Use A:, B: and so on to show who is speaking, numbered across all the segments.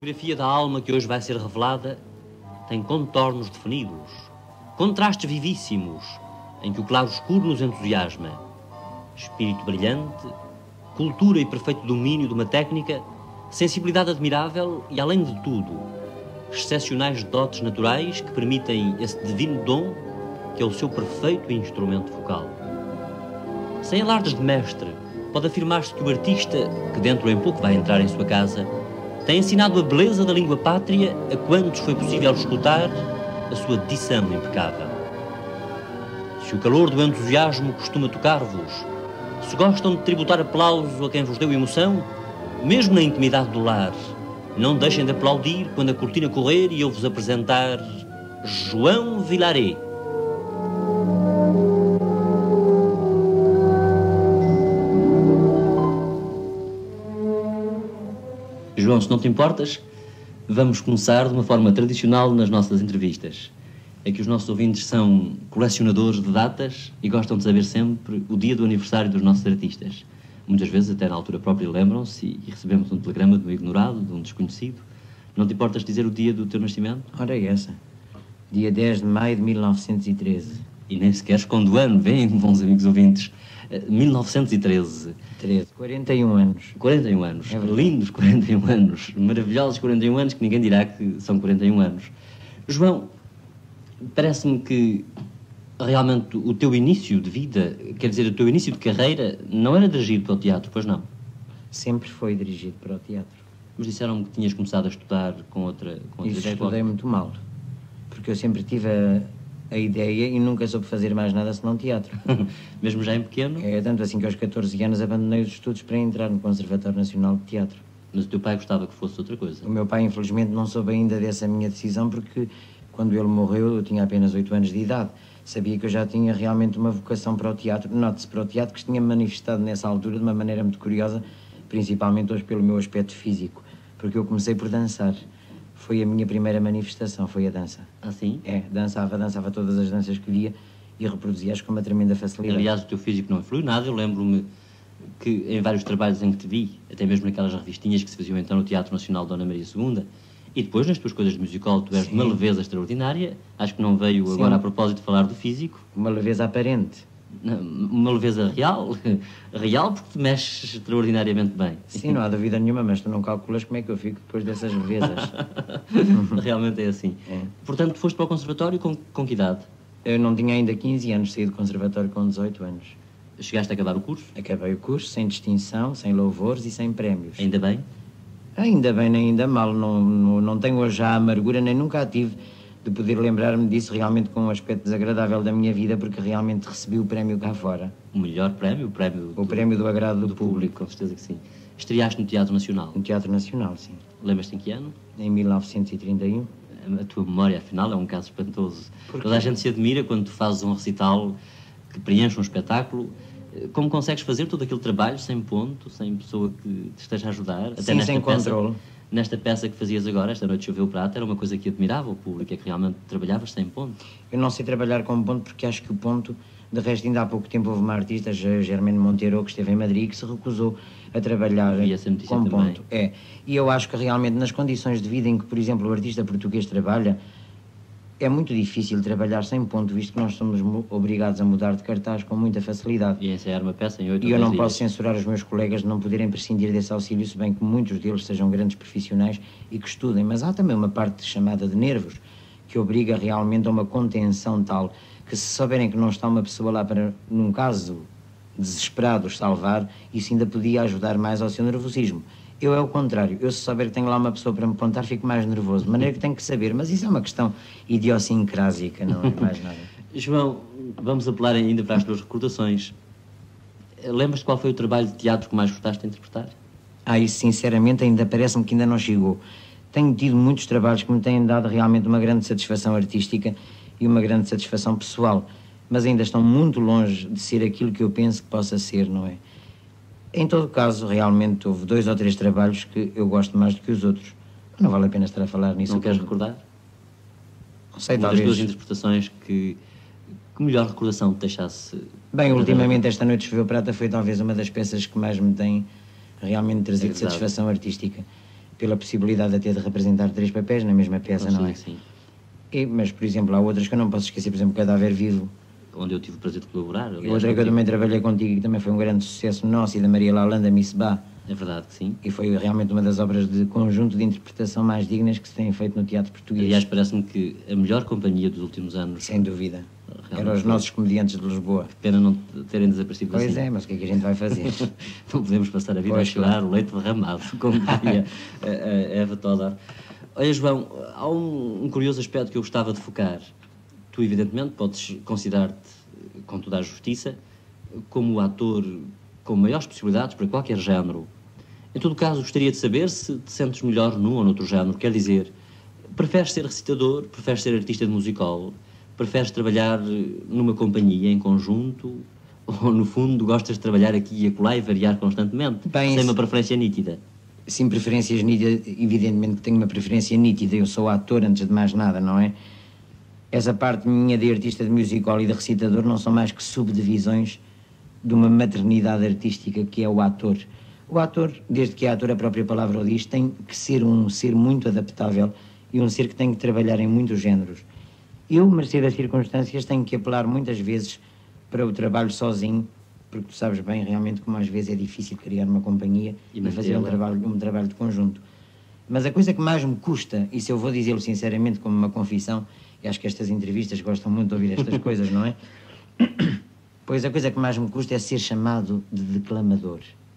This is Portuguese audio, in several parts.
A: A fotografia da alma que hoje vai ser revelada tem contornos definidos, contrastes vivíssimos, em que o claro-escuro nos entusiasma. Espírito brilhante, cultura e perfeito domínio de uma técnica, sensibilidade admirável e, além de tudo, excepcionais dotes naturais que permitem esse divino dom que é o seu perfeito instrumento focal. Sem alardes de mestre, pode afirmar-se que o artista, que dentro em pouco vai entrar em sua casa, tem ensinado a beleza da língua pátria a quantos foi possível escutar a sua dição impecável. Se o calor do entusiasmo costuma tocar-vos, se gostam de tributar aplauso a quem vos deu emoção, mesmo na intimidade do lar, não deixem de aplaudir quando a cortina correr e eu vos apresentar João Vilaret. João, se não te importas, vamos começar de uma forma tradicional nas nossas entrevistas. É que os nossos ouvintes são colecionadores de datas e gostam de saber sempre o dia do aniversário dos nossos artistas. Muitas vezes, até na altura própria, lembram-se e recebemos um telegrama de um ignorado, de um desconhecido. Não te importas dizer o dia do teu nascimento?
B: Ora, é essa. Dia 10 de maio de 1913.
A: E nem sequer esconde o ano, bem, bons amigos ouvintes. 1913.
B: 41 anos.
A: 41 anos.
B: É
A: Lindos 41 anos. Maravilhosos 41 anos, que ninguém dirá que são 41 anos. João, parece-me que realmente o teu início de vida, quer dizer, o teu início de carreira, não era dirigido para o teatro, pois não?
B: Sempre foi dirigido para o teatro.
A: Mas disseram-me que tinhas começado a estudar com outra
B: Isso
A: ideia.
B: estudei muito mal. Porque eu sempre tive a ideia e nunca soube fazer mais nada senão teatro.
A: Mesmo já em pequeno?
B: É tanto assim que aos 14 anos abandonei os estudos para entrar no Conservatório Nacional de Teatro.
A: Mas o teu pai gostava que fosse outra coisa?
B: O meu pai, infelizmente, não soube ainda dessa minha decisão porque, quando ele morreu, eu tinha apenas 8 anos de idade. Sabia que eu já tinha realmente uma vocação para o teatro. Note-se, para o teatro, que se tinha manifestado nessa altura de uma maneira muito curiosa, principalmente hoje pelo meu aspecto físico. Porque eu comecei por dançar. Foi a minha primeira manifestação, foi a dança.
A: Ah, sim?
B: É, dançava todas as danças que via e reproduzia-as com uma tremenda facilidade.
A: Aliás, o teu físico não influiu nada. Eu lembro-me que em vários trabalhos em que te vi, até mesmo naquelas revistinhas que se faziam então no Teatro Nacional Dona Maria II, e depois nas tuas coisas de musical, tu és de uma leveza extraordinária. Acho que não veio agora a propósito de falar do físico.
B: Uma leveza aparente.
A: Uma leveza real, real porque te mexes extraordinariamente bem.
B: Sim, não há dúvida nenhuma, mas tu não calculas como é que eu fico depois dessas levezas.
A: Realmente é assim.
B: É.
A: Portanto, foste para o conservatório com que idade?
B: Eu não tinha ainda 15 anos, saí do conservatório com 18 anos.
A: Chegaste a acabar o curso?
B: Acabei o curso sem distinção, sem louvores e sem prémios.
A: Ainda bem?
B: Ainda bem, nem ainda mal. Não tenho hoje já a amargura, nem nunca a tive, de poder lembrar-me disso realmente com um aspecto desagradável da minha vida, porque realmente recebi o prémio cá fora.
A: O melhor prémio?
B: O prémio do agrado do público.
A: Com certeza que sim. Estreaste no Teatro Nacional?
B: No Teatro Nacional, sim.
A: Lembras-te em que ano?
B: Em 1931.
A: A tua memória, afinal, é um caso espantoso.
B: Porquê?
A: Toda a gente se admira quando tu fazes um recital que preenche um espetáculo. Como consegues fazer todo aquele trabalho sem ponto, sem pessoa que te esteja a ajudar?
B: Sim, sem controle.
A: Nesta peça que fazias agora, Esta Noite Choveu Prata, era uma coisa que admirava o público, é que realmente trabalhavas sem ponto.
B: Eu não sei trabalhar com ponto porque acho que o ponto, de resto, ainda há pouco tempo houve uma artista, Germaine Monteiro, que esteve em Madrid, que se recusou a trabalhar com ponto. É. E eu acho que realmente nas condições de vida em que, por exemplo, o artista português trabalha, é muito difícil trabalhar sem ponto, visto que nós somos obrigados a mudar de cartaz com muita facilidade.
A: E ensaiar uma peça em 8 ou 10 dias.
B: E eu não posso censurar os meus colegas de não poderem prescindir desse auxílio, se bem que muitos deles sejam grandes profissionais e que estudem. Mas há também uma parte chamada de nervos, que obriga realmente a uma contenção tal, que se souberem que não está uma pessoa lá para, num caso desesperado, os salvar, isso ainda podia ajudar mais ao seu nervosismo. Eu é o contrário. Eu, se souber que tenho lá uma pessoa para me contar, fico mais nervoso. De maneira que tenho que saber. Mas isso é uma questão idiosincrásica, não é mais nada.
A: João, vamos apelar ainda para as tuas recordações. Lembras-te qual foi o trabalho de teatro que mais gostaste de interpretar?
B: Isso sinceramente ainda parece-me que ainda não chegou. Tenho tido muitos trabalhos que me têm dado realmente uma grande satisfação artística e uma grande satisfação pessoal. Mas ainda estão muito longe de ser aquilo que eu penso que possa ser, não é? Em todo caso, realmente houve 2 ou 3 trabalhos que eu gosto mais do que os outros. Não vale a pena estar a falar nisso.
A: Não queres recordar?
B: Não sei,
A: uma
B: talvez.
A: das tuas interpretações que melhor recordação te deixasse...
B: Bem, ultimamente Esta Noite Choveu Prata foi talvez uma das peças que mais me tem realmente trazido satisfação artística. pela possibilidade até de representar 3 papéis na mesma peça, não é?
A: Sim.
B: Mas, por exemplo, há outras que eu não posso esquecer, por exemplo, Cadáver Vivo.
A: Onde eu tive o prazer de colaborar. Aliás,
B: Outra que eu também trabalhei contigo e também foi um grande sucesso nosso, e da Maria Lalanda, Miss Bá.
A: É verdade que sim.
B: E foi realmente uma das obras de conjunto de interpretação mais dignas que se têm feito no teatro português.
A: Aliás, parece-me que a melhor companhia dos últimos anos.
B: Sem dúvida. Eram os nossos comediantes de Lisboa.
A: Pena não terem desaparecido assim.
B: Pois é, mas o que é que a gente vai fazer?
A: Não podemos passar a vida
B: Pois,
A: a chorar o leite derramado, como diria a Eva Todar. Olha, João, há um curioso aspecto que eu gostava de focar. Tu, evidentemente, podes considerar-te, com toda a justiça, como o ator com maiores possibilidades para qualquer género. Em todo caso, gostaria de saber se te sentes melhor num ou noutro género. Quer dizer, preferes ser recitador, preferes ser artista de musical, preferes trabalhar numa companhia em conjunto, ou no fundo gostas de trabalhar aqui e acolá e variar constantemente, sem uma preferência nítida?
B: Sim, preferências nítidas, evidentemente que tenho uma preferência nítida, eu sou ator antes de mais nada, não é? Essa parte minha de artista de musical e de recitador não são mais que subdivisões de uma maternidade artística que é o ator. O ator, desde que é ator a própria palavra o diz, tem que ser um ser muito adaptável e um ser que tem que trabalhar em muitos géneros. Eu, mercê das circunstâncias, tenho que apelar muitas vezes para o trabalho sozinho, porque tu sabes bem realmente como às vezes é difícil criar uma companhia e fazer um trabalho de conjunto. Mas a coisa que mais me custa, e se eu vou dizê-lo sinceramente como uma confissão, e acho que estas entrevistas gostam muito de ouvir estas coisas, não é? Pois a coisa que mais me custa é ser chamado de declamador.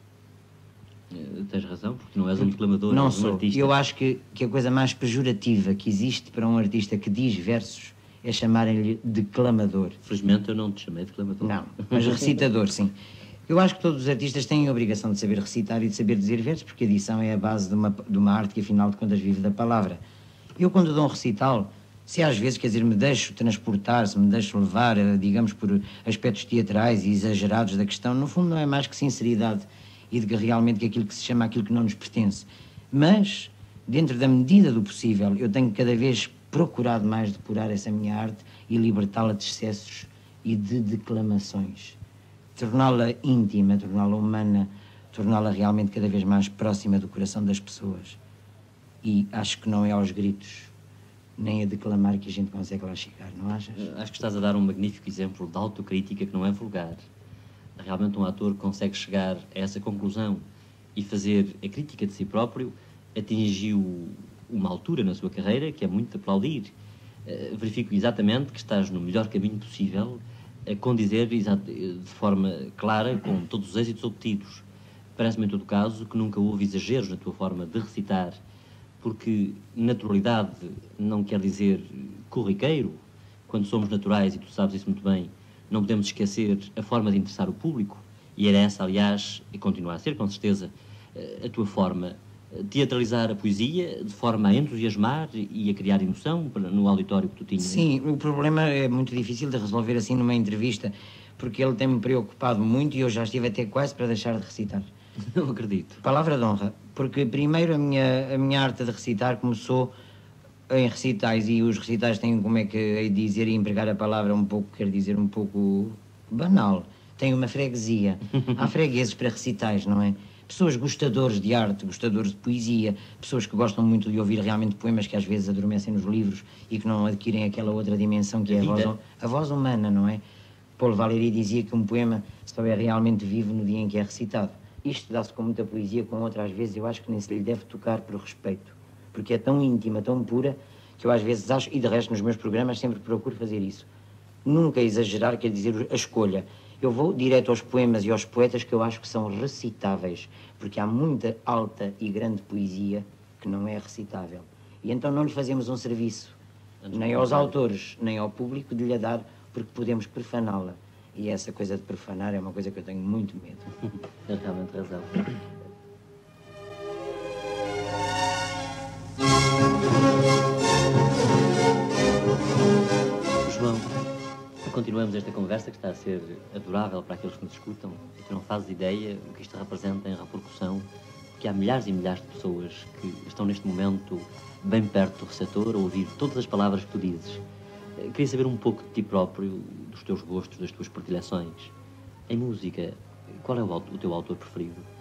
A: Tens razão, porque não és um declamador,
B: não
A: és um
B: sou.
A: artista.
B: Eu acho que a coisa mais pejorativa que existe para um artista que diz versos é chamarem-lhe declamador.
A: Felizmente eu não te chamei de declamador.
B: Não, mas recitador, sim. Eu acho que todos os artistas têm a obrigação de saber recitar e de saber dizer versos, porque a dição é a base de uma arte que, afinal de contas, vive da palavra. Eu, quando dou um recital, se às vezes, quer dizer, me deixo transportar, se me deixo levar, digamos, por aspectos teatrais e exagerados da questão, no fundo não é mais que sinceridade e de que realmente que aquilo que se chama aquilo que não nos pertence. Mas, dentro da medida do possível, eu tenho cada vez procurado mais depurar essa minha arte e libertá-la de excessos e de declamações. Torná-la íntima, torná-la humana, torná-la realmente cada vez mais próxima do coração das pessoas. E acho que não é aos gritos, nem a declamar que a gente consegue lá chegar, não achas?
A: Acho que estás a dar um magnífico exemplo de autocrítica que não é vulgar. Realmente um ator consegue chegar a essa conclusão e fazer a crítica de si próprio, atingiu uma altura na sua carreira que é muito de aplaudir. Verifico exatamente que estás no melhor caminho possível a condizer de forma clara com todos os êxitos obtidos. Parece-me, em todo caso, que nunca houve exageros na tua forma de recitar, porque naturalidade não quer dizer corriqueiro. Quando somos naturais, e tu sabes isso muito bem, não podemos esquecer a forma de interessar o público, e era essa, aliás, e continua a ser, com certeza, a tua forma. Teatralizar a poesia de forma a entusiasmar e a criar emoção no auditório que tu tinhas.
B: Sim, o problema é muito difícil de resolver assim numa entrevista, porque ele tem-me preocupado muito e eu já estive até quase para deixar de recitar.
A: Não acredito.
B: Palavra de honra, porque primeiro a minha arte de recitar começou em recitais, e os recitais têm, como é que hei de dizer e empregar a palavra um pouco, quer dizer, um pouco banal. Tem uma freguesia. Há fregueses para recitais, não é? Pessoas gostadores de arte, gostadores de poesia, pessoas que gostam muito de ouvir realmente poemas que às vezes adormecem nos livros e que não adquirem aquela outra dimensão que é a voz humana, não é? Paulo Valéry dizia que um poema só é realmente vivo no dia em que é recitado. Isto dá-se com muita poesia, com outras vezes eu acho que nem se lhe deve tocar por respeito, porque é tão íntima, tão pura, que eu às vezes acho, e de resto nos meus programas sempre procuro fazer isso. Nunca exagerar, quer dizer, a escolha. Eu vou direto aos poemas e aos poetas que eu acho que são recitáveis, porque há muita alta e grande poesia que não é recitável. E então não lhe fazemos um serviço, nem aos autores, nem ao público, de lhe dar, porque podemos profaná-la. E essa coisa de profanar é uma coisa que eu tenho muito medo.
A: Tens realmente razão. João, continuamos esta conversa que está a ser adorável para aqueles que nos escutam e que não fazes ideia o que isto representa em repercussão, que há milhares e milhares de pessoas que estão neste momento bem perto do receptor a ouvir todas as palavras que tu dizes. Queria saber um pouco de ti próprio, dos teus gostos, das tuas predileções. Em música, qual é o teu autor preferido?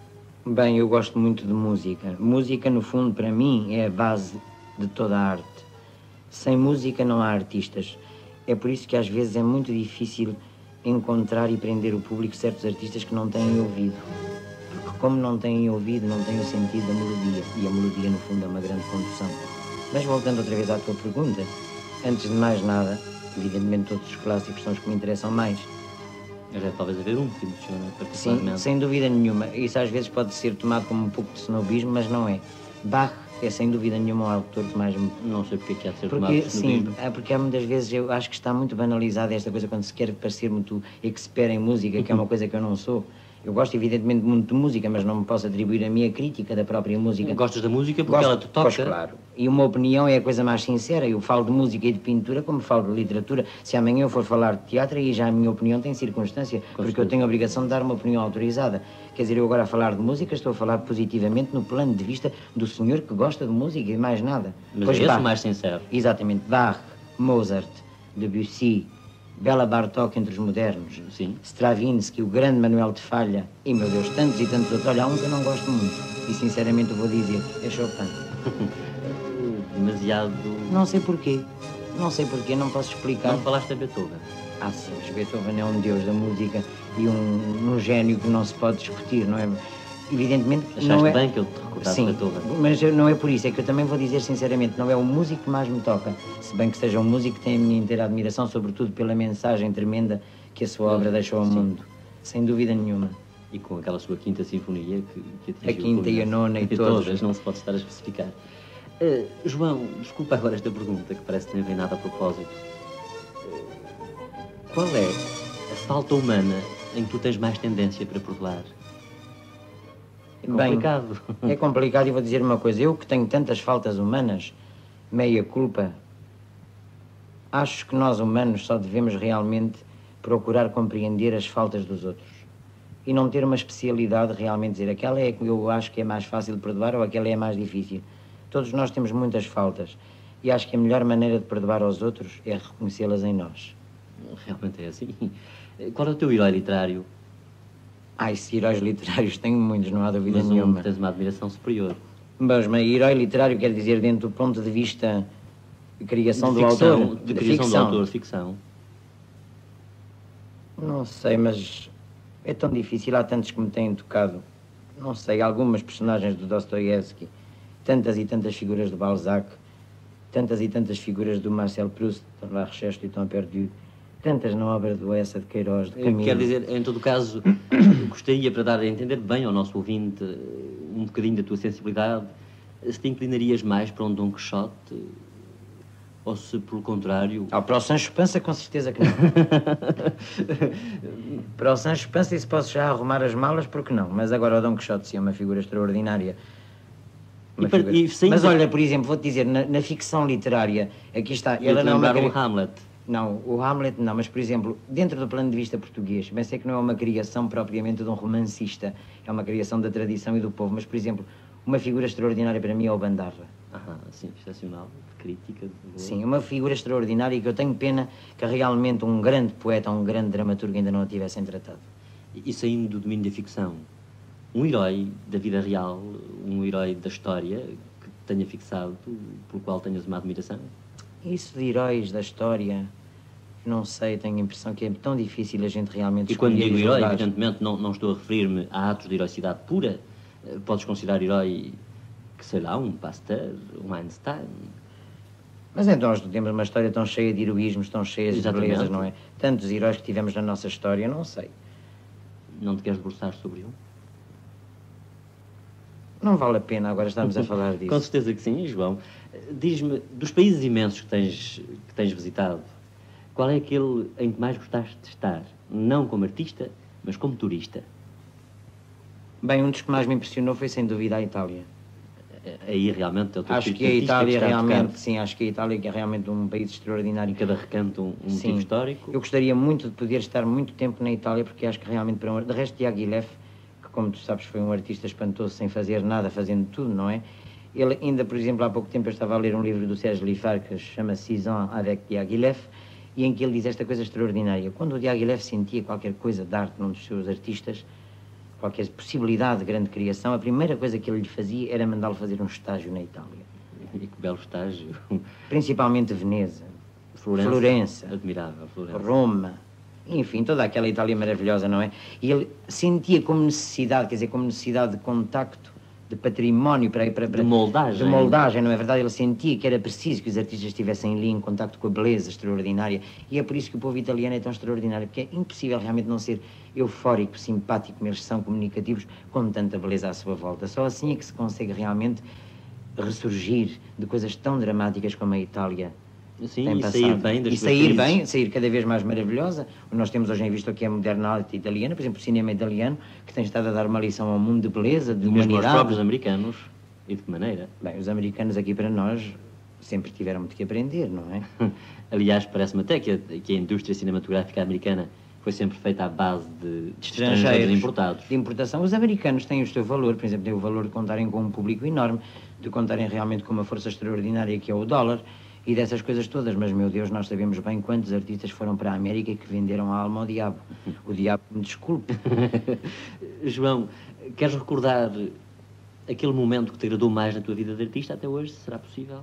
B: Bem, eu gosto muito de música. Música, no fundo, para mim, é a base de toda a arte. Sem música não há artistas. É por isso que às vezes é muito difícil encontrar e prender o público certos artistas que não têm ouvido. Porque como não têm ouvido, não têm o sentido da melodia. E a melodia, no fundo, é uma grande condução. Mas voltando outra vez à tua pergunta, antes de mais nada, evidentemente todos os clássicos são os que me interessam mais.
A: Mas é talvez haver um que emociona particularmente.
B: Sim, sem dúvida nenhuma. Isso às vezes pode ser tomado como um pouco de snobismo, mas não é. Bach é sem dúvida nenhuma o autor que mais me...
A: Não sei porque é que há de ser tomado de
B: Sim,
A: snobismo.
B: porque há muitas vezes eu acho que está muito banalizada esta coisa quando se quer parecer muito expert em música, que é uma coisa que eu não sou. Eu gosto evidentemente muito de música, mas não me posso atribuir a minha crítica da própria música.
A: Gostas da música porque ela te toca?
B: Pois claro. E uma opinião é a coisa mais sincera. Eu falo de música e de pintura como falo de literatura. Se amanhã eu for falar de teatro, aí já a minha opinião tem circunstância, porque eu tenho a obrigação de dar uma opinião autorizada. Quer dizer, eu agora a falar de música estou a falar positivamente no plano de vista do senhor que gosta de música e mais nada.
A: Mas
B: Pois
A: é esse
B: Bach,
A: o mais sincero.
B: Exatamente. Bach, Mozart, Debussy, Bela Bartók entre os modernos,
A: Sim.
B: Stravinsky, o grande Manuel de Falla, e meu Deus, tantos e tantos outros. Olha, há um que eu não gosto muito, e sinceramente eu vou dizer, é Chopin.
A: Demasiado...
B: Não sei porquê, não posso explicar.
A: Não falaste da Beethoven.
B: Ah, sim, mas Beethoven é um deus da música e um gênio que não se pode discutir, não é? Evidentemente,
A: Achaste
B: não é...
A: bem que eu te recordasse
B: Sim,
A: Beethoven?
B: mas não é por isso, é que eu também vou dizer sinceramente, não é o músico que mais me toca, se bem que seja um músico que tem a minha inteira admiração, sobretudo pela mensagem tremenda que a sua obra deixou ao mundo, sem dúvida nenhuma.
A: E com aquela sua quinta sinfonia que atingiu
B: A quinta e a nona e
A: todas, não se pode estar a especificar. João, desculpa agora esta pergunta, que parece que não vem nada a propósito. Qual é a falta humana em que tu tens mais tendência para perdoar? É complicado.
B: Bem, é complicado e vou dizer uma coisa. Eu que tenho tantas faltas humanas, meia culpa, acho que nós humanos só devemos realmente procurar compreender as faltas dos outros. E não ter uma especialidade de realmente dizer aquela é que eu acho que é mais fácil de perdoar ou aquela é mais difícil. Todos nós temos muitas faltas. E acho que a melhor maneira de perdoar aos outros é reconhecê-las em nós.
A: Realmente é assim. Qual é o teu herói literário?
B: Esses heróis literários tenho muitos, não há dúvida nenhuma.
A: Tens uma admiração superior.
B: Mas herói literário quer dizer dentro do ponto de vista de criação
A: de ficção,
B: do autor?
A: De criação do autor, de ficção.
B: Não sei, mas é tão difícil, há tantos que me têm tocado. Não sei, algumas personagens do Dostoiévski, tantas e tantas figuras de Balzac, tantas e tantas figuras do Marcel Proust, La Recherche du Temps Perdu, tantas na obra do Essa de Queiroz, de Camilo.
A: Quer dizer, em todo caso, gostaria, para dar a entender bem ao nosso ouvinte um bocadinho da tua sensibilidade, se te inclinarias mais para um Dom Quixote ou se, pelo contrário...
B: Para o Sancho Panza, com certeza que não. Para o Sancho Panza, se posso já arrumar as malas, porque não? Mas agora o Dom Quixote, sim, é uma figura extraordinária. Mas olha, por exemplo, vou-te dizer, na ficção literária, aqui está...
A: Ela não é o Hamlet.
B: Não, o Hamlet não, mas, por exemplo, dentro do plano de vista português, bem sei que não é uma criação propriamente de um romancista, é uma criação da tradição e do povo, mas, por exemplo, uma figura extraordinária para mim é o Bandarra.
A: Sim, excepcional, de crítica.
B: Sim, uma figura extraordinária e que eu tenho pena que realmente um grande poeta, um grande dramaturgo ainda não a tivessem tratado.
A: E saindo do domínio da ficção, um herói da vida real, um herói da história que tenha fixado, pelo qual tenhas uma admiração?
B: Isso de heróis da história, não sei, tenho a impressão que é tão difícil a gente realmente
A: escolher. E quando digo herói, evidentemente, não estou a referir-me a atos de heroicidade pura. Podes considerar herói, que sei lá, um Pasteur, um Einstein.
B: Mas então nós temos uma história tão cheia de heroísmos, tão cheia de belezas, não é? Tantos heróis que tivemos na nossa história, não sei.
A: Não te queres debruçar sobre um?
B: Não vale a pena agora estarmos a falar disso.
A: Com certeza que sim, João. Diz-me, dos países imensos que tens visitado, qual é aquele em que mais gostaste de estar? Não como artista, mas como turista?
B: Bem, um dos que mais me impressionou foi sem dúvida a Itália.
A: Aí realmente é o teu
B: acho que a Itália realmente, sim, acho que a Itália é realmente um país extraordinário.
A: Cada recanto um motivo histórico.
B: Eu gostaria muito de poder estar muito tempo na Itália, porque acho que realmente para de resto Diaghilev, que como tu sabes foi um artista espantoso sem fazer nada, fazendo tudo, não é? Ele ainda, por exemplo, há pouco tempo eu estava a ler um livro do Serge Liffard que se chama 6 ans avec Diaghilev, e em que ele diz esta coisa extraordinária. Quando o Diaghilev sentia qualquer coisa de arte num dos seus artistas, qualquer possibilidade de grande criação, a primeira coisa que ele lhe fazia era mandá-lo fazer um estágio na Itália.
A: E que belo estágio.
B: Principalmente Veneza,
A: Florença. Admirável, Florença.
B: Roma, enfim, toda aquela Itália maravilhosa, não é? E ele sentia como necessidade, quer dizer, como necessidade de contacto, de património,
A: de moldagem.
B: De moldagem, não é verdade? Ele sentia que era preciso que os artistas estivessem ali em contacto com a beleza extraordinária. E é por isso que o povo italiano é tão extraordinário, porque é impossível realmente não ser eufórico, simpático, como eles são comunicativos, com tanta beleza à sua volta. Só assim é que se consegue realmente ressurgir de coisas tão dramáticas como a Itália.
A: Sim, e sair bem das
B: e sair bem, sair cada vez mais maravilhosa. Nós temos hoje em vista o que é a moderna arte italiana, por exemplo, o cinema italiano, que tem estado a dar uma lição ao mundo de beleza, de humanidade.
A: Mesmo aos próprios americanos, e de que maneira?
B: Bem, os americanos aqui para nós sempre tiveram muito que aprender, não é?
A: Aliás, parece-me até que a indústria cinematográfica americana foi sempre feita à base de estrangeiros importados.
B: De importação. Os americanos têm o seu valor, por exemplo, têm o valor de contarem com um público enorme, de contarem realmente com uma força extraordinária que é o dólar, e dessas coisas todas, mas, meu Deus, nós sabemos bem quantos artistas foram para a América e que venderam a alma ao diabo. O diabo me desculpe.
A: João, queres recordar aquele momento que te agradou mais na tua vida de artista até hoje? Será possível?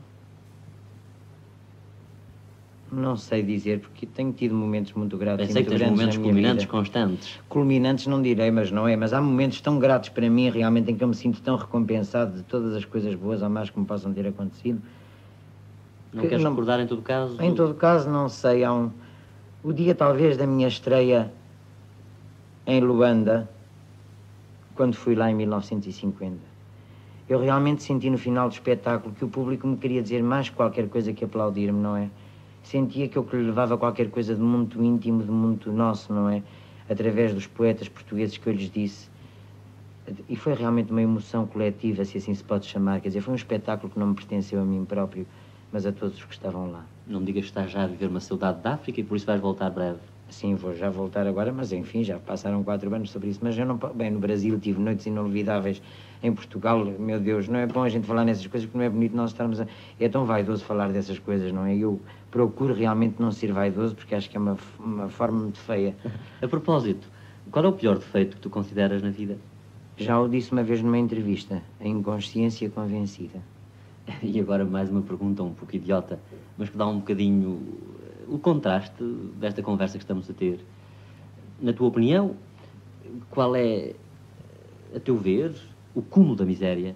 B: Não sei dizer, porque tenho tido momentos muito gratos.
A: Pensei que tens momentos culminantes constantes.
B: Culminantes não direi, mas não é. Mas há momentos tão gratos para mim, realmente, em que eu me sinto tão recompensado de todas as coisas boas ou más que me possam ter acontecido.
A: Não queres recordar em todo caso?
B: Em todo caso, não sei. O dia, talvez, da minha estreia em Luanda, quando fui lá em 1950. Eu realmente senti no final do espetáculo que o público me queria dizer mais qualquer coisa que aplaudir-me, não é? Sentia que eu lhe levava qualquer coisa de muito íntimo, de muito nosso, não é? Através dos poetas portugueses que eu lhes disse. E foi realmente uma emoção coletiva, se assim se pode chamar. Quer dizer, foi um espetáculo que não me pertenceu a mim próprio, mas a todos os que estavam lá.
A: Não me digas que estás já a viver uma saudade da África e por isso vais voltar breve.
B: Sim, vou já voltar agora, mas enfim, já passaram 4 anos sobre isso. Mas eu não... Bem, no Brasil tive noites inolvidáveis. Em Portugal, meu Deus, não é bom a gente falar nessas coisas, porque não é bonito nós estarmos a... É tão vaidoso falar dessas coisas, não é? Eu procuro realmente não ser vaidoso, porque acho que é uma forma muito feia.
A: A propósito, qual é o pior defeito que tu consideras na vida?
B: Já o disse uma vez numa entrevista, a inconsciência convencida.
A: E agora mais uma pergunta um pouco idiota, mas que dá um bocadinho o contraste desta conversa que estamos a ter. Na tua opinião, qual é, a teu ver, o cúmulo da miséria?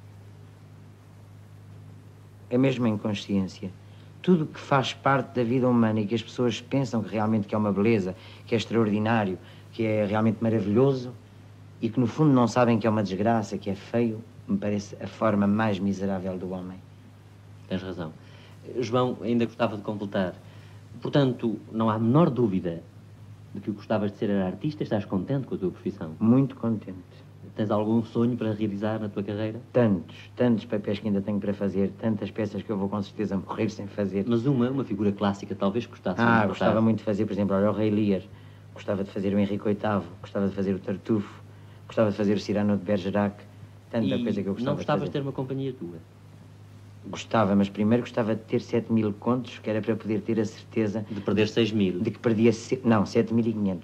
B: É mesmo a inconsciência. Tudo que faz parte da vida humana e que as pessoas pensam que realmente que é uma beleza, que é extraordinário, que é realmente maravilhoso e que no fundo não sabem que é uma desgraça, que é feio, me parece a forma mais miserável do homem.
A: Tens razão. João, ainda gostava de completar. Portanto, não há a menor dúvida de que o que gostavas de ser era artista. Estás contente com a tua profissão?
B: Muito contente.
A: Tens algum sonho para realizar na tua carreira?
B: Tantos papéis que ainda tenho para fazer, tantas peças que eu vou com certeza morrer sem fazer.
A: Mas uma figura clássica talvez gostasse de
B: gostava muito de fazer, por exemplo, o Rei Lear. Gostava de fazer o Henrique VIII, gostava de fazer o Tartufo, gostava de fazer o Cyrano de Bergerac. Tanta coisa que eu gostava de fazer.
A: Não gostavas de ter uma companhia tua?
B: Gostava, mas primeiro gostava de ter 7.000 contos, que era para poder ter a certeza...
A: De perder 6.000?
B: De que perdia... Não, 7.500.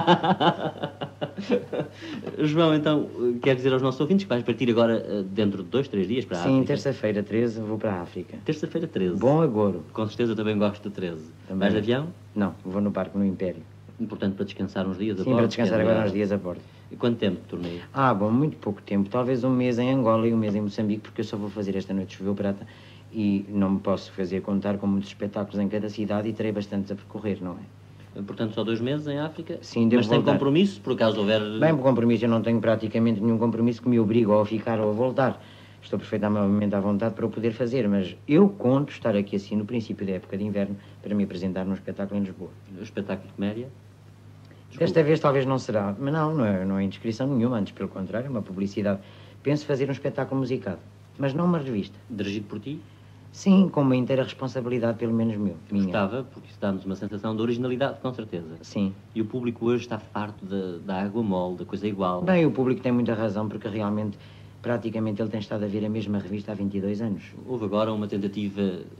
A: João, então, quer dizer aos nossos ouvintes que vais partir agora dentro de 2, 3 dias para a África?
B: Sim, terça-feira 13 vou para a África.
A: Terça-feira 13?
B: Bom agouro.
A: Com certeza também gosto de 13.
B: Também.
A: Vais de avião?
B: Não, vou no barco, no Império.
A: Portanto, para descansar uns dias a bordo?
B: Sim, para descansar agora uns dias a bordo.
A: E quanto tempo de torneio?
B: Bom, muito pouco tempo. Talvez um mês em Angola e um mês em Moçambique, porque eu só vou fazer esta noite Choveu Prata e não me posso fazer contar com muitos espetáculos em cada cidade e terei bastantes a percorrer, não é?
A: Portanto, só 2 meses em África?
B: Sim, devo
A: Mas tem
B: voltar.
A: compromisso, por acaso houver...
B: Bem, por compromisso eu não tenho praticamente nenhum compromisso que me obrigue ou a ficar ou a voltar. Estou perfeitamente à vontade para o poder fazer, mas eu conto estar aqui assim no princípio da época de inverno para me apresentar num espetáculo em Lisboa.
A: Um espetáculo de comédia?
B: Desta vez talvez não será, mas não é indiscrição nenhuma, antes pelo contrário, é uma publicidade. Penso fazer um espetáculo musicado, mas não uma revista.
A: Dirigido por ti?
B: Sim, com uma inteira responsabilidade, pelo menos minha.
A: Gostava, porque isso dá-nos uma sensação de originalidade, com certeza.
B: Sim.
A: E o público hoje está farto da água mole, da coisa igual.
B: Bem, o público tem muita razão, porque realmente, praticamente, ele tem estado a ver a mesma revista há 22 anos.
A: Houve agora uma tentativa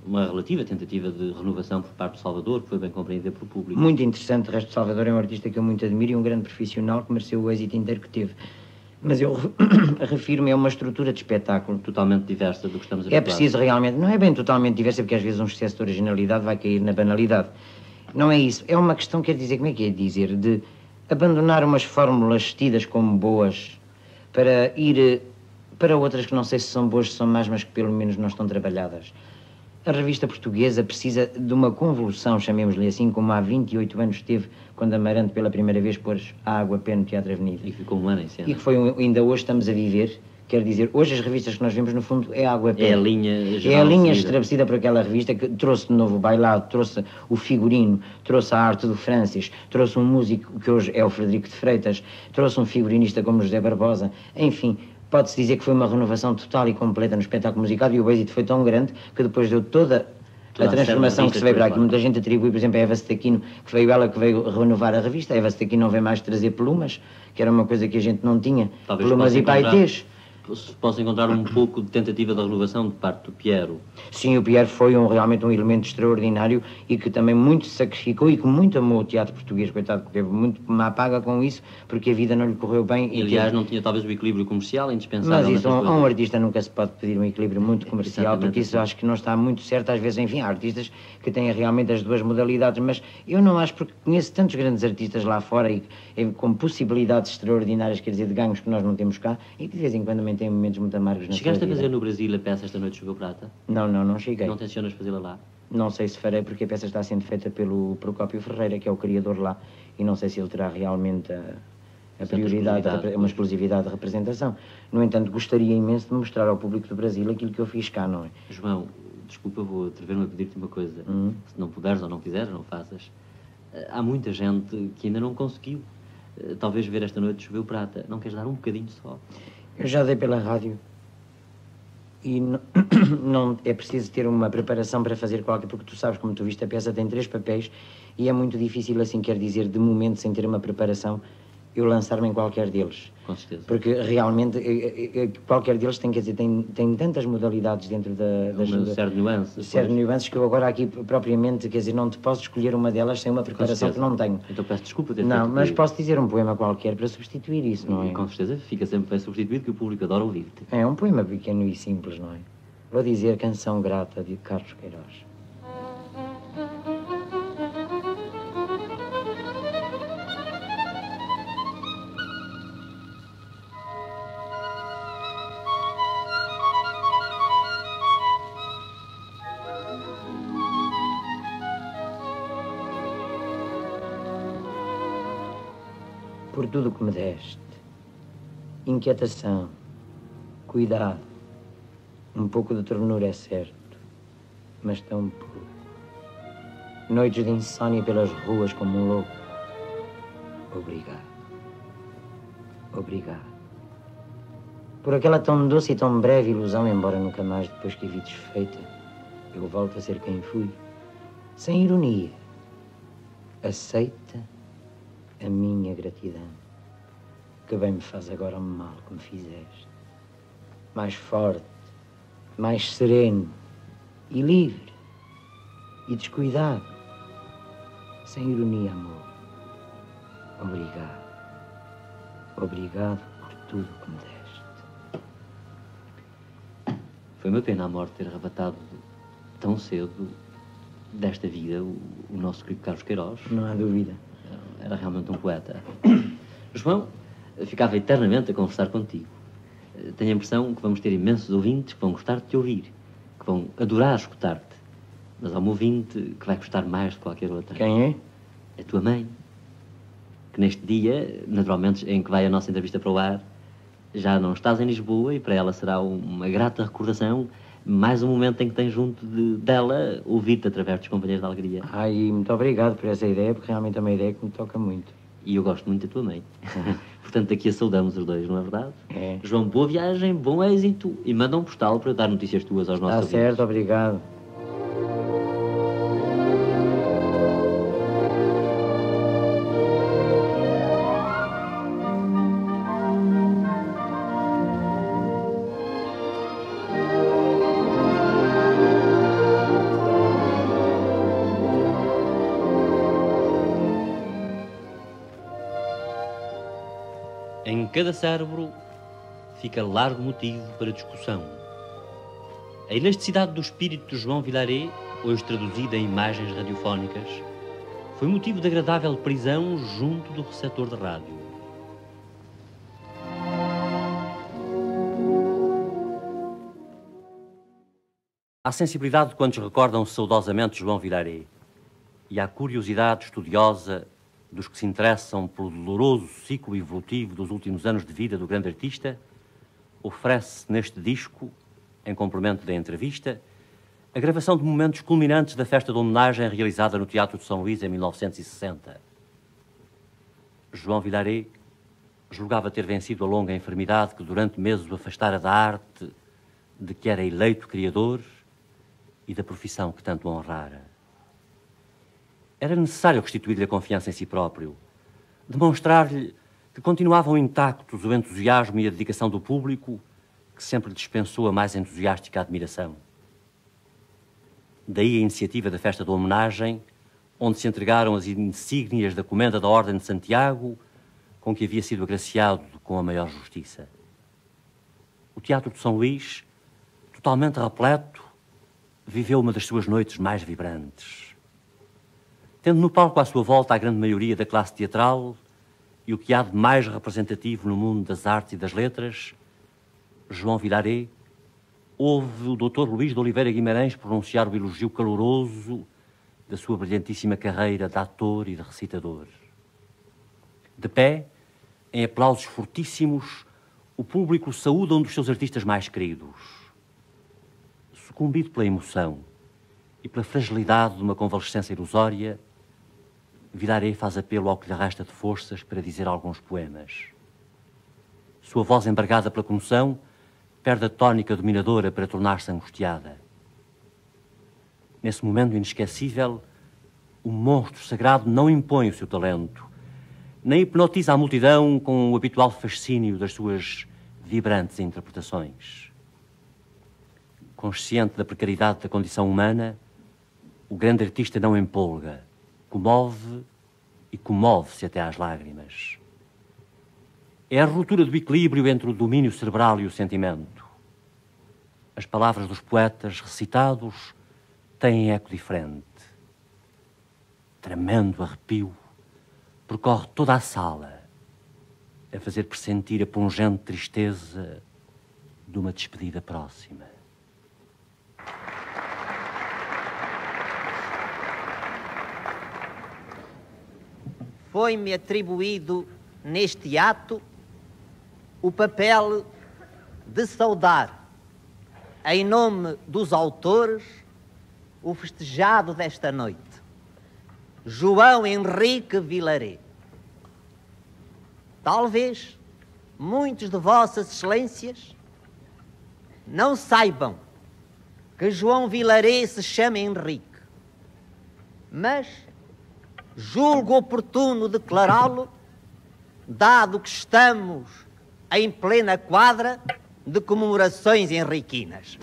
A: uma relativa tentativa de renovação por parte do Salvador, que foi bem compreendida pelo público.
B: Muito interessante, o resto do Salvador é um artista que eu muito admiro e um grande profissional que mereceu o êxito inteiro que teve. Mas eu refiro-me a uma estrutura de espetáculo.
A: Totalmente diversa do que estamos a falar.
B: É preciso realmente, não é bem totalmente diversa, porque às vezes um excesso de originalidade vai cair na banalidade. Não é isso, é uma questão, quer dizer, como é que é dizer, de abandonar umas fórmulas tidas como boas para ir para outras que não sei se são boas, se são más, mas que pelo menos não estão trabalhadas. A revista portuguesa precisa de uma convulsão, chamemos-lhe assim, como há 28 anos teve, quando Amarante pela primeira vez pôs a água a pé no Teatro Avenida.
A: E ficou um ano em cena.
B: E que foi, ainda hoje estamos a viver, quer dizer, hoje as revistas que nós vemos, no fundo, é a água a pé.
A: É a linha geral.
B: É a linha estabelecida por aquela revista que trouxe de novo o bailado, trouxe o figurino, trouxe a arte do Francis, trouxe um músico que hoje é o Frederico de Freitas, trouxe um figurinista como José Barbosa, enfim. Pode-se dizer que foi uma renovação total e completa no espetáculo musical e o êxito foi tão grande que depois deu toda a transformação que se veio para aqui. Muita gente atribui, por exemplo, a Eva Staquino, que veio ela que veio renovar a revista. A Eva Staquino não veio mais trazer plumas, que era uma coisa que a gente não tinha.
A: Talvez
B: plumas e paetês.
A: Posso encontrar um pouco de tentativa de renovação de parte do Piero.
B: Sim, o Piero foi realmente um elemento extraordinário e que também muito se sacrificou e que muito amou o teatro português, coitado, que teve muito má paga com isso, porque a vida não lhe correu bem.
A: E aliás, não tinha talvez o equilíbrio comercial indispensável.
B: Mas isso, a um artista nunca se pode pedir um equilíbrio muito comercial, exatamente, porque isso acho que não está muito certo. Às vezes, enfim, há artistas que têm realmente as duas modalidades, mas eu não acho, porque conheço tantos grandes artistas lá fora e com possibilidades extraordinárias, quer dizer, de ganhos que nós não temos cá, e que de vez em quando também têm momentos muito amargos na
A: Chegaste
B: sua vida.
A: a fazer no Brasil a peça Esta Noite Choveu Prata?
B: Não cheguei.
A: Não tencionas fazê-la lá?
B: Não sei se farei, porque a peça está sendo feita pelo Procópio Ferreira, que é o criador lá, e não sei se ele terá realmente a prioridade, uma exclusividade de representação. No entanto, gostaria imenso de mostrar ao público do Brasil aquilo que eu fiz cá, não é?
A: João, desculpa, vou atrever-me a pedir-te uma coisa. Se não puderes ou não quiseres, não faças. Há muita gente que ainda não conseguiu, talvez, ver Esta Noite Choveu Prata. Não queres dar um bocadinho só?
B: Eu já dei pela rádio. E não é preciso ter uma preparação para fazer qualquer... Porque tu sabes, como tu viste, a peça tem 3 papéis e é muito difícil, assim, quer dizer, de momento, sem ter uma preparação, eu lançar-me em qualquer deles.
A: Com certeza.
B: Porque realmente qualquer deles tem, quer dizer, tem tantas modalidades dentro das...
A: Certo nuances.
B: Certo nuances que eu agora aqui propriamente, quer dizer, não te posso escolher uma delas sem uma preparação que não tenho.
A: Então peço desculpa ter
B: Não,
A: feito
B: mas posso dizer um poema qualquer para substituir isso, não é?
A: Com certeza fica sempre bem substituído, que o público adora ouvir-te.
B: É um poema pequeno e simples, não é? Vou dizer Canção Grata de Carlos Queiroz. Por tudo que me deste, inquietação, cuidado, um pouco de ternura é certo, mas tão pouco. Noites de insônia pelas ruas como um louco. Obrigado. Obrigado. Por aquela tão doce e tão breve ilusão, embora nunca mais, depois que a vi desfeita, eu volto a ser quem fui, sem ironia. Aceita a minha gratidão, que bem me faz agora o mal que me fizeste. Mais forte, mais sereno e livre e descuidado, sem ironia, amor. Obrigado. Obrigado por tudo que me deste.
A: Foi uma pena a morte ter arrebatado tão cedo desta vida o nosso querido Carlos Queiroz.
B: Não há dúvida.
A: Era realmente um poeta. João, ficava eternamente a conversar contigo. Tenho a impressão que vamos ter imensos ouvintes que vão gostar de te ouvir, que vão adorar escutar-te. Mas há um ouvinte que vai gostar mais de qualquer outra.
B: Quem é?
A: A tua mãe. Que neste dia, naturalmente, em que vai a nossa entrevista para o ar, já não estás em Lisboa e para ela será uma grata recordação, mais um momento em que tens junto dela ouvir-te através dos companheiros de alegria.
B: Ai, muito obrigado por essa ideia, porque realmente é uma ideia que me toca muito.
A: E eu gosto muito da tua mãe. Portanto, aqui a saudamos os dois, não é verdade?
B: É.
A: João, boa viagem, bom êxito e manda um postal para dar notícias tuas aos nossos ouvintes.
B: Está certo, obrigado.
A: cada cérebro fica largo motivo para discussão. A elasticidade do espírito de João Vilaret, hoje traduzida em imagens radiofónicas, foi motivo de agradável prisão junto do receptor de rádio. Há sensibilidade de quantos recordam saudosamente João Vilaret e há curiosidade estudiosa dos que se interessam pelo doloroso ciclo evolutivo dos últimos anos de vida do grande artista. Oferece neste disco, em complemento da entrevista, a gravação de momentos culminantes da festa de homenagem realizada no Teatro de São Luís em 1960. João Vilaret julgava ter vencido a longa enfermidade que durante meses o afastara da arte de que era eleito criador e da profissão que tanto honrara. Era necessário restituir-lhe a confiança em si próprio, demonstrar-lhe que continuavam intactos o entusiasmo e a dedicação do público, que sempre dispensou a mais entusiástica admiração. Daí a iniciativa da festa da homenagem, onde se entregaram as insígnias da Comenda da Ordem de Santiago, com que havia sido agraciado com a maior justiça. O Teatro de São Luís, totalmente repleto, viveu uma das suas noites mais vibrantes. Tendo no palco à sua volta a grande maioria da classe teatral e o que há de mais representativo no mundo das artes e das letras, João Vilaret ouve o Dr. Luís de Oliveira Guimarães pronunciar o elogio caloroso da sua brilhantíssima carreira de ator e de recitador. De pé, em aplausos fortíssimos, o público saúda um dos seus artistas mais queridos. Sucumbido pela emoção e pela fragilidade de uma convalescença ilusória, Vilaret faz apelo ao que lhe resta de forças para dizer alguns poemas. Sua voz embargada pela comoção perde a tónica dominadora para tornar-se angustiada. Nesse momento inesquecível, o monstro sagrado não impõe o seu talento, nem hipnotiza a multidão com o habitual fascínio das suas vibrantes interpretações. Consciente da precariedade da condição humana, o grande artista não empolga, comove e comove-se até às lágrimas. É a ruptura do equilíbrio entre o domínio cerebral e o sentimento. As palavras dos poetas recitados têm eco diferente. Tremendo arrepio percorre toda a sala, a fazer pressentir a pungente tristeza de uma despedida próxima.
C: Foi-me atribuído neste ato o papel de saudar, em nome dos autores, o festejado desta noite, João Henrique Vilaret. Talvez muitos de vossas excelências não saibam que João Vilaret se chama Henrique, mas julgo oportuno declará-lo, dado que estamos em plena quadra de comemorações henriquinas.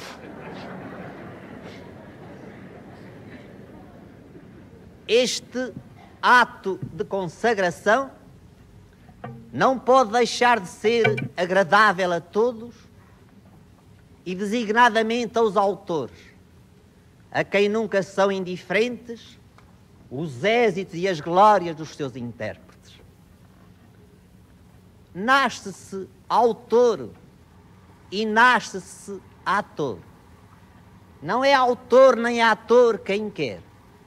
C: Este ato de consagração não pode deixar de ser agradável a todos e designadamente aos autores, a quem nunca são indiferentes os êxitos e as glórias dos seus intérpretes. Nasce-se autor e nasce-se ator. Não é autor nem ator quem quer.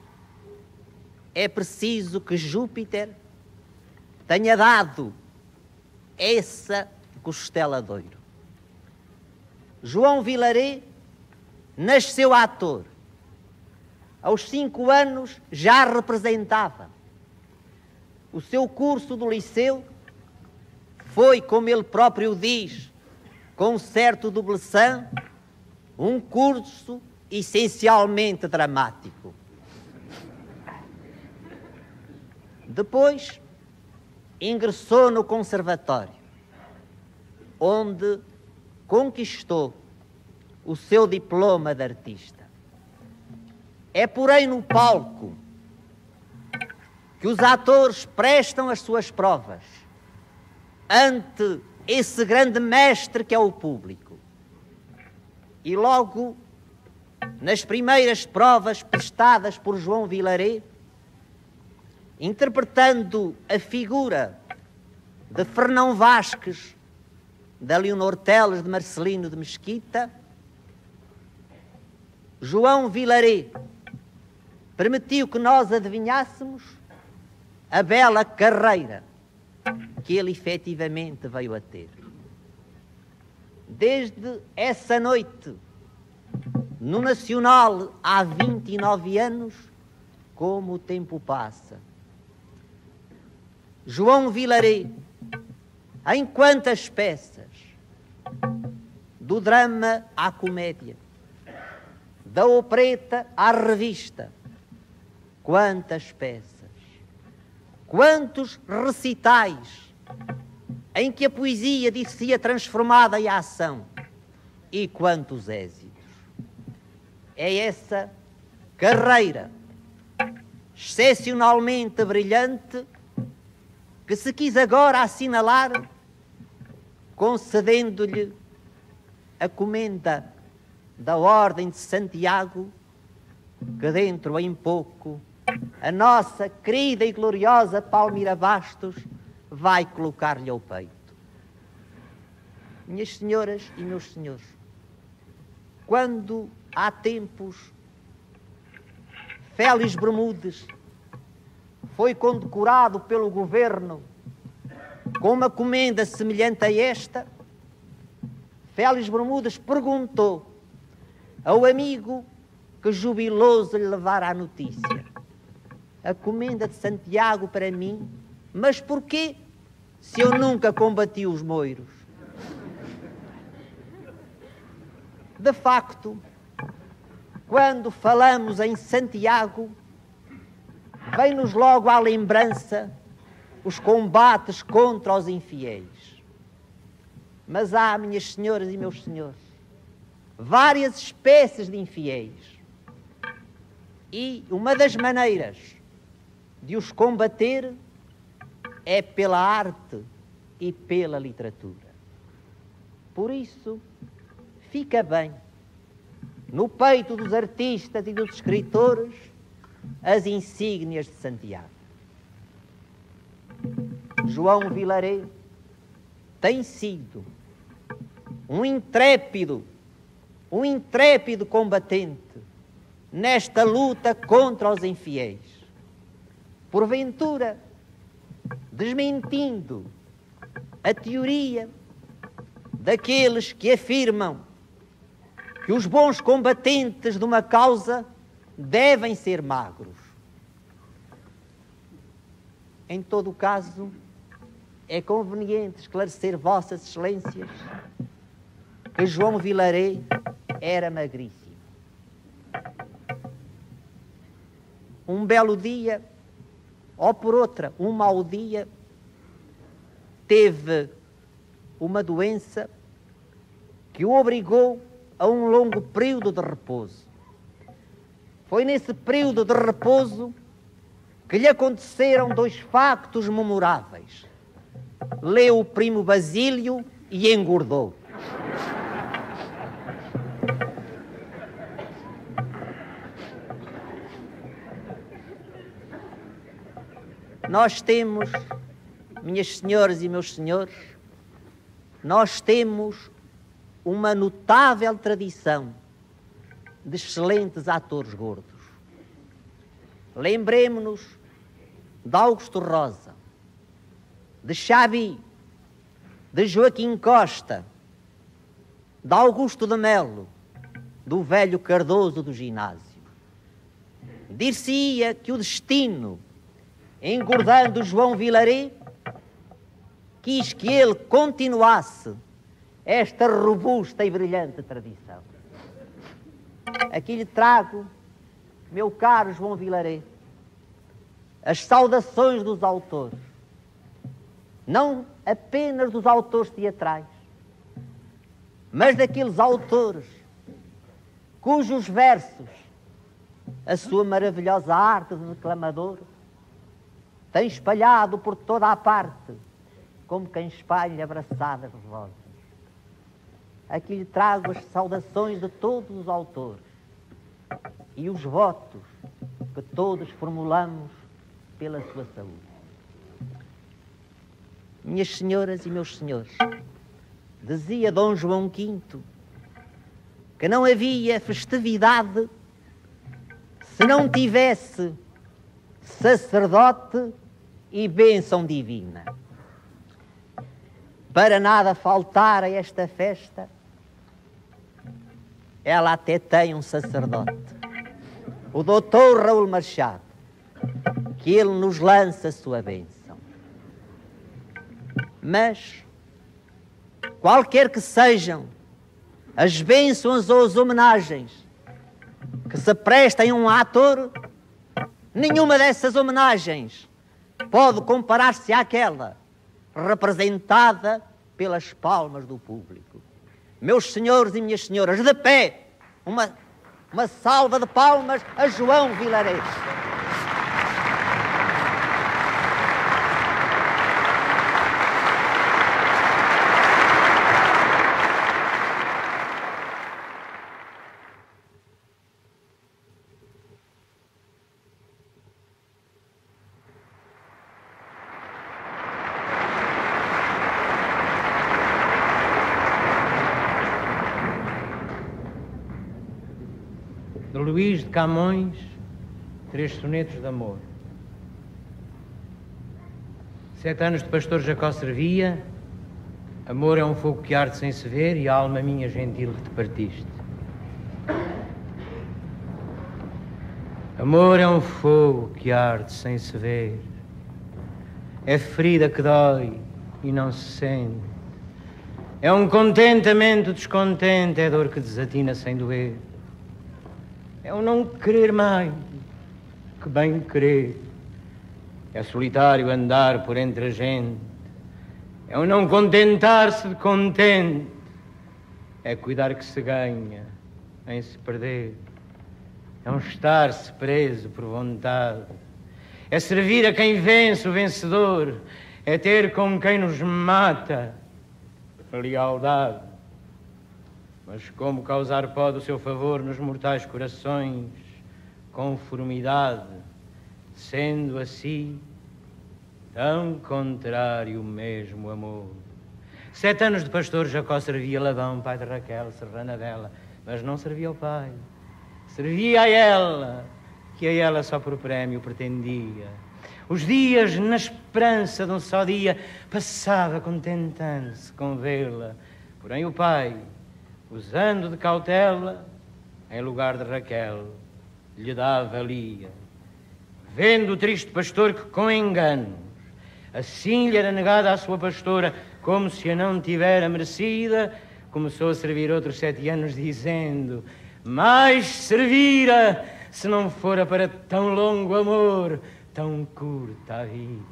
C: É preciso que Júpiter tenha dado essa costela de ouro. João Vilaret nasceu ator. Aos 5 anos já representava. O seu curso do liceu foi, como ele próprio diz, com certo dublessan, um curso essencialmente dramático. Depois, ingressou no conservatório, onde conquistou o seu diploma de artista. É, porém, no palco que os atores prestam as suas provas ante esse grande mestre que é o público. E logo, nas primeiras provas prestadas por João Vilaré, interpretando a figura de Fernão Vasques, da Leonor Teles, de Marcelino de Mesquita, João Vilaré permitiu que nós adivinhássemos a bela carreira que ele efetivamente veio a ter. Desde essa noite, no Nacional, há 29 anos, como o tempo passa. João Vilaré, em quantas peças, do drama à comédia, da opereta à revista, quantas peças, quantos recitais em que a poesia disse-se transformada em ação, e quantos êxitos. É essa carreira excepcionalmente brilhante que se quis agora assinalar, concedendo-lhe a comenda da Ordem de Santiago, que dentro em pouco a nossa querida e gloriosa Palmira Bastos vai colocar-lhe ao peito. Minhas senhoras e meus senhores, quando há tempos Félix Bermudes foi condecorado pelo governo com uma comenda semelhante a esta, Félix Bermudes perguntou ao amigo que jubiloso lhe levara a notícia: a comenda de Santiago para mim, mas porquê, se eu nunca combati os moiros? De facto, quando falamos em Santiago, vem-nos logo à lembrança os combates contra os infiéis. Mas há, minhas senhoras e meus senhores, várias espécies de infiéis. E uma das maneiras de os combater é pela arte e pela literatura. Por isso, fica bem, no peito dos artistas e dos escritores, as insígnias de Santiago. João Vilaré tem sido um intrépido combatente nesta luta contra os infiéis. Porventura, desmentindo a teoria daqueles que afirmam que os bons combatentes de uma causa devem ser magros. Em todo o caso, é conveniente esclarecer Vossas Excelências que João Vilaré era magríssimo. Um belo dia, ou por outra, um mau dia, teve uma doença que o obrigou a um longo período de repouso. Foi nesse período de repouso que lhe aconteceram dois factos memoráveis. Leu o primo Basílio e engordou. Nós temos, minhas senhoras e meus senhores, nós temos uma notável tradição de excelentes atores gordos. Lembremos-nos de Augusto Rosa, de Xabi, de Joaquim Costa, de Augusto de Melo, do velho Cardoso do ginásio. Dir-se-ia que o destino, engordando João Vilaré, quis que ele continuasse esta robusta e brilhante tradição. Aqui lhe trago, meu caro João Vilaré, as saudações dos autores, não apenas dos autores teatrais, mas daqueles autores cujos versos, a sua maravilhosa arte de declamador, tem espalhado por toda a parte como quem espalha abraçadas rosas. Aqui lhe trago as saudações de todos os autores e os votos que todos formulamos pela sua saúde. Minhas senhoras e meus senhores, dizia Dom João V que não havia festividade se não tivesse sacerdote e bênção divina. Para nada faltar a esta festa, ela até tem um sacerdote, o doutor Raul Machado, que ele nos lança a sua bênção. Mas, qualquer que sejam as bênçãos ou as homenagens que se prestem a um ator, nenhuma dessas homenagens pode comparar-se àquela representada pelas palmas do público. Meus senhores e minhas senhoras, de pé, uma salva de palmas a João Vilarés.
B: Luís de Camões, 3 sonetos de amor. 7 anos de pastor Jacó servia. Amor é um fogo que arde sem se ver, e a alma minha gentil que te partiste. Amor é um fogo que arde sem se ver, é ferida que dói e não se sente, é um contentamento descontente, é dor que desatina sem doer. É o não querer mais que bem querer. É solitário andar por entre a gente. É o não contentar-se de contente. É cuidar que se ganha em se perder. É um estar-se preso por vontade. É servir a quem vence o vencedor. É ter com quem nos mata a lealdade. Mas como causar pode o seu favor nos mortais corações? Conformidade, sendo assim tão contrário o mesmo amor. 7 anos de pastor Jacó servia Labão, pai de Raquel, serrana dela, mas não servia ao pai, servia a ela, que a ela só por prémio pretendia. Os dias, na esperança de um só dia, passava contentando-se com vê-la, porém o pai, usando de cautela, em lugar de Raquel, lhe dava Lia. Vendo o triste pastor que com enganos assim lhe era negada a sua pastora, como se a não tivera merecida, começou a servir outros 7 anos, dizendo: mais servira, se não fora para tão longo amor, tão curta a vida.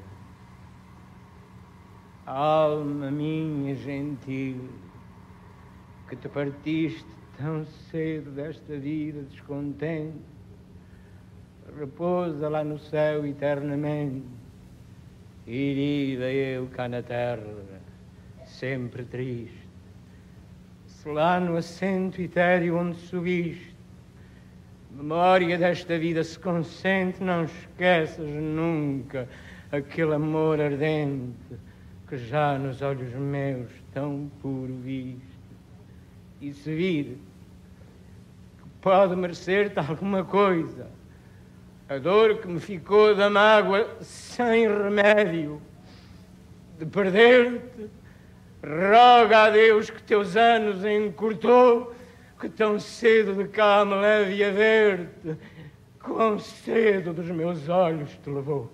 B: Alma minha gentil, que te partiste tão cedo desta vida descontente, repousa lá no céu eternamente, herida eu cá na terra, sempre triste. Se lá no assento etéreo onde subiste, memória desta vida se consente, não esqueças nunca aquele amor ardente que já nos olhos meus tão puro viste. E se vir que pode merecer-te alguma coisa, a dor que me ficou da mágoa sem remédio de perder-te, roga a Deus que teus anos encurtou, que tão cedo de cá me leve a ver-te, quão cedo dos meus olhos te levou.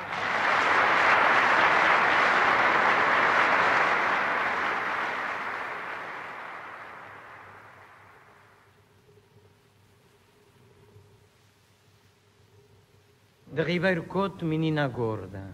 B: De Ribeiro Couto, menina gorda.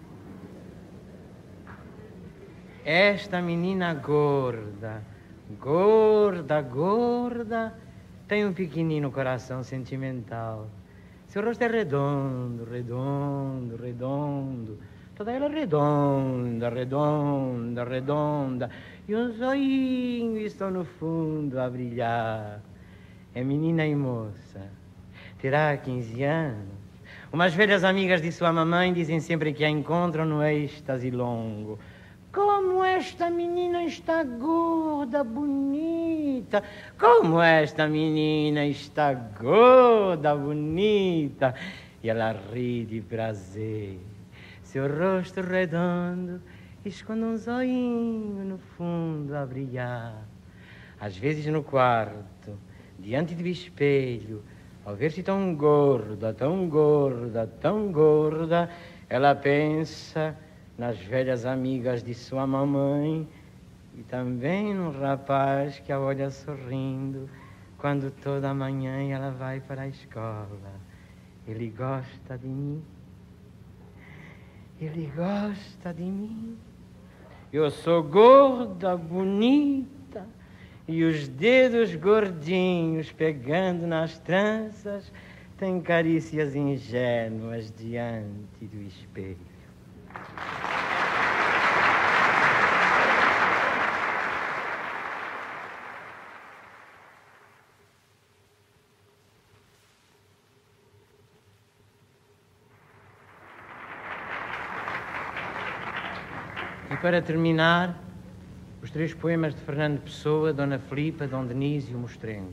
B: Esta menina gorda, gorda, gorda, tem um pequenino coração sentimental. Seu rosto é redondo, redondo, redondo, toda ela redonda, redonda, redonda, e um zoinho estão no fundo a brilhar. É menina e moça, terá 15 anos. Umas velhas amigas de sua mamãe dizem sempre que a encontram no êxtase longo. Como esta menina está gorda, bonita. Como esta menina está gorda, bonita. E ela ri de prazer. Seu rosto redondo esconde um zoinho no fundo a brilhar. Às vezes no quarto, diante do espelho, ao ver-se tão gorda, tão gorda, tão gorda, ela pensa nas velhas amigas de sua mamãe e também no rapaz que a olha sorrindo quando toda manhã ela vai para a escola. Ele gosta de mim. Ele gosta de mim. Eu sou gorda, bonita, e os dedos gordinhos pegando nas tranças têm carícias ingênuas diante do espelho. E para terminar, os 3 poemas de Fernando Pessoa, Dona Filipa, Dom Denise e o Mostrengo.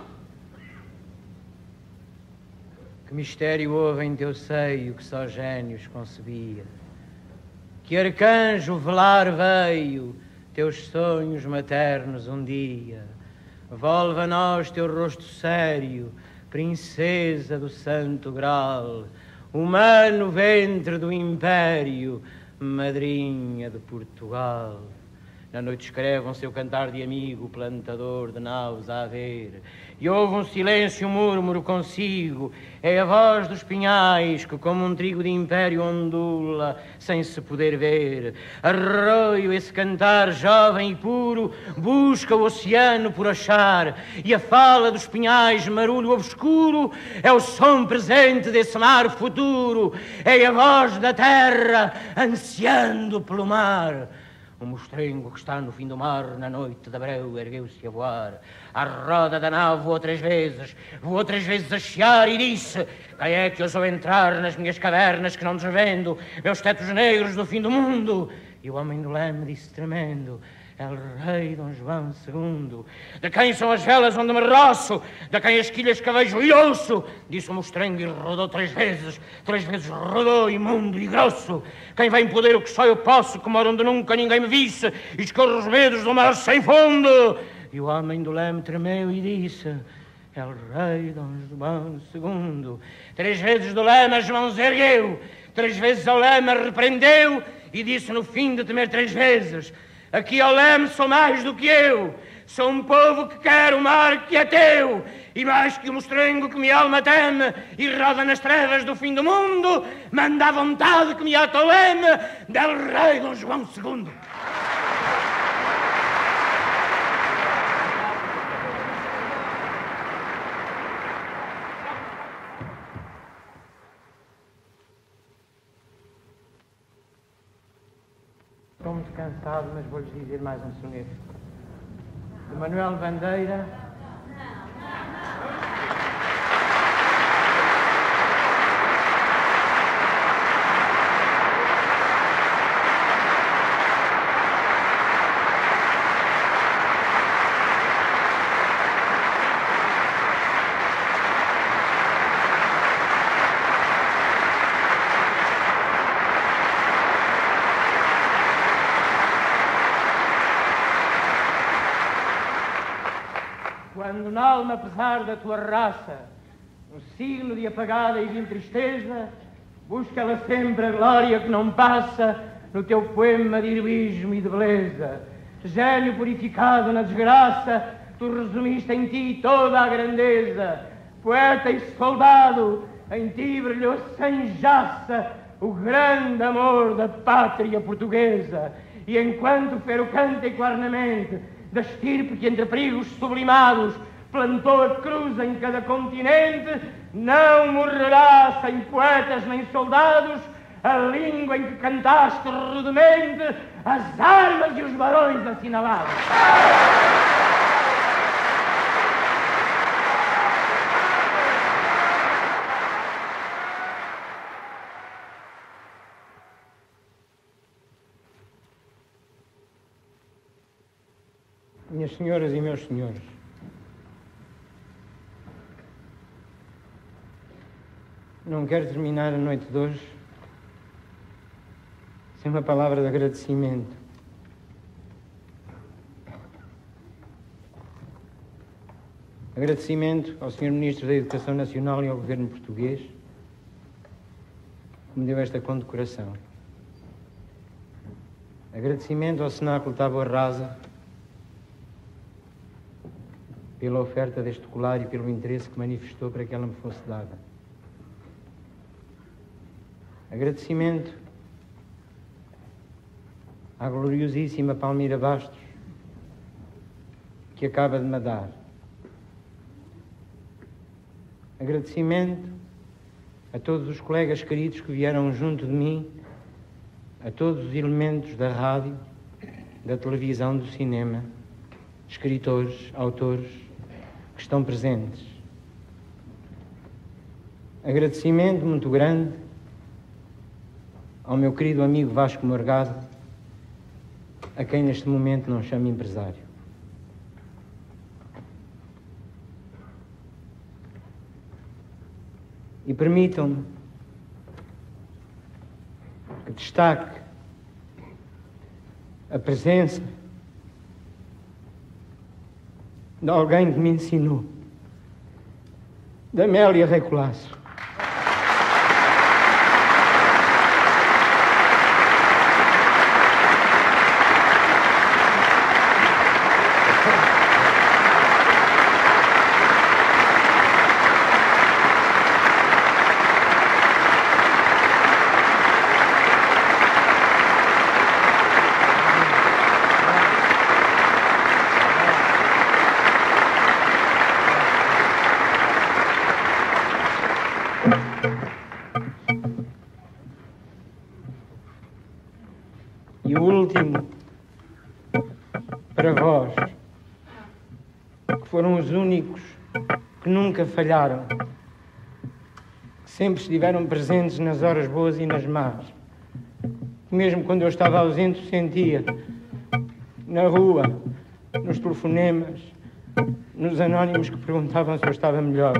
B: Que mistério houve em teu seio que só gênios concebia? Que arcanjo velar veio teus sonhos maternos um dia? Volve a nós teu rosto sério, princesa do santo grau, humano ventre do império, madrinha de Portugal. Na noite escreve um seu cantar de amigo, plantador de naus a ver, e ouve um silêncio, um murmúrio consigo. É a voz dos pinhais que como um trigo de império ondula, sem se poder ver. Arroio esse cantar jovem e puro, busca o oceano por achar, e a fala dos pinhais, marulho obscuro, é o som presente desse mar futuro. É a voz da terra ansiando pelo mar. O mostrengo que está no fim do mar, na noite de abril, ergueu-se a voar. À roda da nave voou 3 vezes a chiar e disse: quem é que ousou entrar nas minhas cavernas que não desvendo, meus tetos negros do fim do mundo? E o homem do leme disse tremendo: El Rei Dom João II. De quem são as velas onde me roço? De quem as quilhas que vejo e ouço? Disse o mostrengo e rodou 3 vezes rodou, imundo e grosso. Quem vem poder o que só eu posso, que moro onde nunca ninguém me visse, e escorro os medos do mar sem fundo. E o homem do leme tremeu e disse: El Rei Dom João II. 3 vezes do leme as mãos ergueu, 3 vezes ao leme repreendeu, e disse no fim de temer 3 vezes: aqui ao leme sou mais do que eu, sou um povo que quer o mar que é teu, e mais que o mostrengo que minha alma teme e roda nas trevas do fim do mundo, manda a vontade que me ata o leme del Rei Dom João II. Estou muito cansado, mas vou-lhes dizer mais um soneto. De Manuel Bandeira. Quando n'alma, apesar da tua raça, um signo de apagada e de tristeza, busca ela sempre a glória que não passa no teu poema de heroísmo e de beleza. Gênio purificado na desgraça, tu resumiste em ti toda a grandeza. Poeta e soldado, em ti brilhou sem jaça o grande amor da pátria portuguesa. E enquanto fero canta e claramente da estirpe que entre perigos sublimados plantou a cruz em cada continente, não morrerá sem poetas nem soldados
D: a língua em que cantaste rudemente as armas e os barões assinalados. Minhas senhoras e meus senhores, não quero terminar a noite de hoje sem uma palavra de agradecimento. Agradecimento ao Sr. Ministro da Educação Nacional e ao Governo Português que me deu esta condecoração. Agradecimento ao Cenáculo Tábua Rasa pela oferta deste colar e pelo interesse que manifestou para que ela me fosse dada. Agradecimento à gloriosíssima Palmira Bastos, que acaba de me dar. Agradecimento a todos os colegas queridos que vieram junto de mim, a todos os elementos da rádio, da televisão, do cinema, escritores, autores, que estão presentes. Agradecimento muito grande ao meu querido amigo Vasco Morgado, a quem neste momento não chamo empresário. E permitam-me que destaque a presença de alguém que me ensinou, da Amélia Recolasso. E o último, para vós, que foram os únicos que nunca falharam, que sempre estiveram presentes nas horas boas e nas más, que mesmo quando eu estava ausente sentia, na rua, nos telefonemas, nos anónimos que perguntavam se eu estava melhor.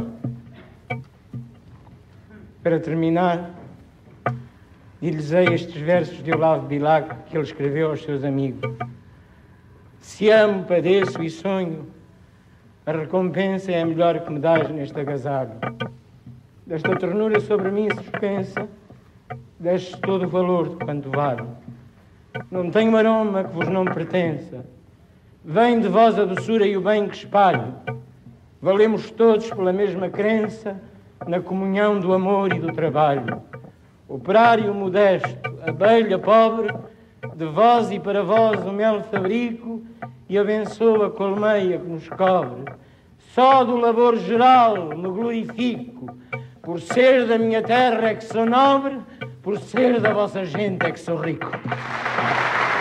D: Para terminar, dir-lhes-ei estes versos de Olavo Bilac que ele escreveu aos seus amigos. Se amo, padeço e sonho, a recompensa é a melhor que me dás neste agasalho. Desta ternura sobre mim suspensa, deste todo o valor de quanto vale. Não tenho aroma que vos não pertença. Vem de vós a doçura e o bem que espalho. Valemos todos pela mesma crença, na comunhão do amor e do trabalho. Operário modesto, abelha pobre, de vós e para vós o mel fabrico e abençoo a colmeia que nos cobre. Só do labor geral me glorifico, por ser da minha terra é que sou nobre, por ser da vossa gente é que sou rico.